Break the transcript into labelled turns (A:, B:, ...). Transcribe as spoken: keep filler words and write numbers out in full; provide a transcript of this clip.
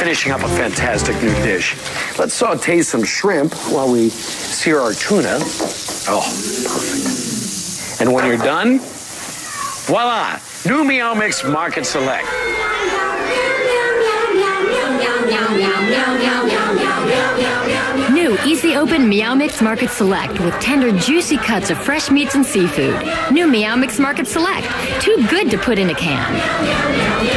A: finishing up a fantastic new dish. Let's saute some shrimp while we sear our tuna. Oh, perfect. And when you're done, voila, new Meow Mix Market Select.
B: New Easy Open Meow Mix Market Select with tender, juicy cuts of fresh meats and seafood. New Meow Mix Market Select. Too good to put in a can.